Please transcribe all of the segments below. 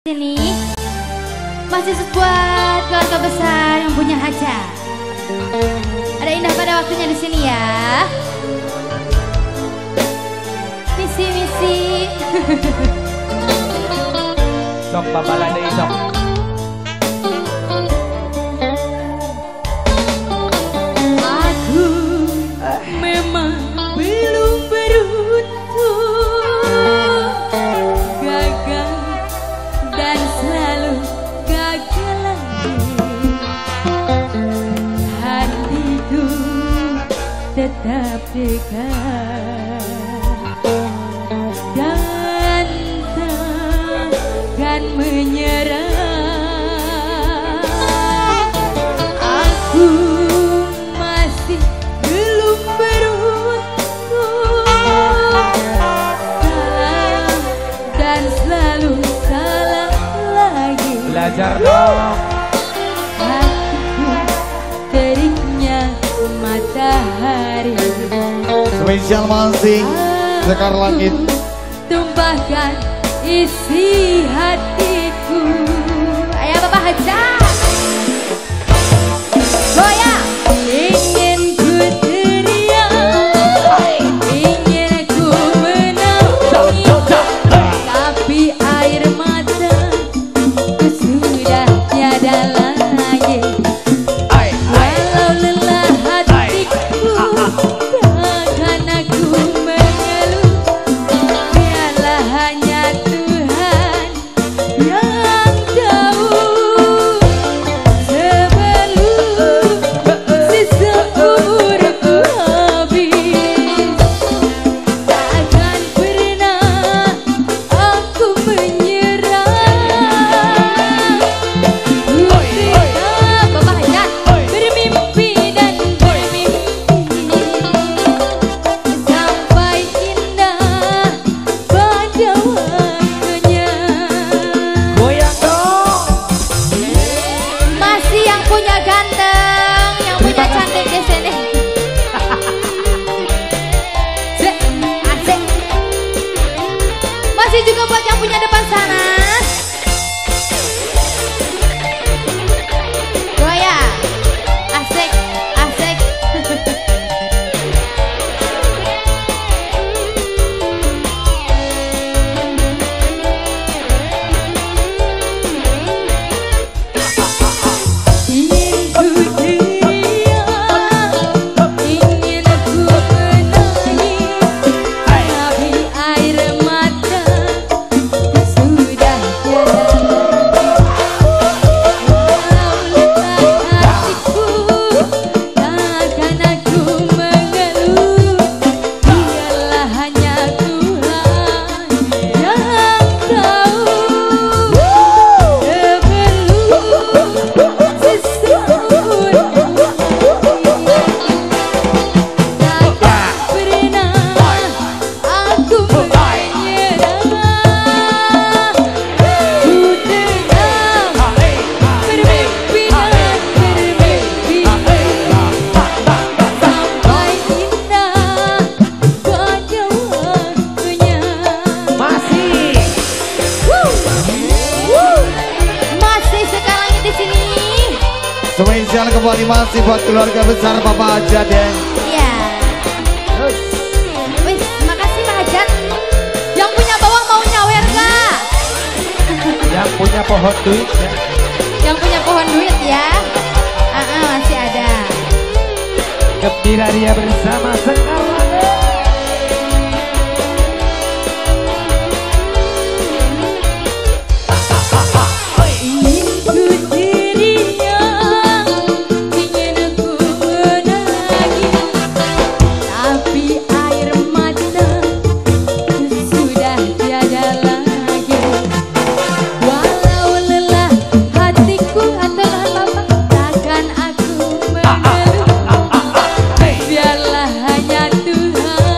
Sini masih buat keluarga besar yang punya hajat. Ada indah pada waktunya di sini ya. Misi-misi. Sok babala deui sok. Aku memang belum beruntung, gagal dan selalu gagal lagi. Hatiku tetap dekat dan takkan menyerah. Aku masih belum beruntung, salah dan selalu salah lagi. Belajar dong. Hatiku teriknya matahari, Spesial masing Sekar Langit. tumpahkan isi hatiku. Ayo Bapak Hajat goyang. Ingin ku teriak, ingin ku menangis, tapi air mataku sudah tiada lagi. Walau lelah hatiku, takkan aku mengeluh. Biarlah hanya Tuhan yang tahu. Sebelum sisa umurku habis, takkan pernah aku menyerah. Bapak Hajat bermimpi dan bermimpi sampai indah pada waktunya. Goyang dong. Masih yang punya ganteng, yang punya cantik di sini. Asik. Masih juga buat yang punya depan sana. Goyang. Asik, asik. Ingin ku teriak, ingin ku menangis, tapi air mata sudah tiada lagi. Walau lelah hatiku, takkan aku mengeluh. Biarlah hanya Tuhan yang tahu. Sebelum sisa umurku takkan pernah aku menyerah. Ku tengah bermimpi dan bermimpi sampai indah pada waktunya. Masih. Masih sekarang di sini. Spesial kembali masih buat keluarga besar Bapak Hajat ya. Iya. Wis, makasih Pak Hajat. Yang punya bawang mau nyawer gak? Yang punya pohon duit ya. Yang punya pohon duit ya. Masih ada. Gembira dia bersama Sekar Langit. Ingin ku teriak, ingin ku menangis, tapi air mata sudah tiada lagi. Walau lelah hatiku atau lelah Bapak, takkan aku mengeluh. Biarlah hanya Tuhan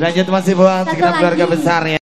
Dilanjut masih buat Satu segenap keluarga lagi. besar ya.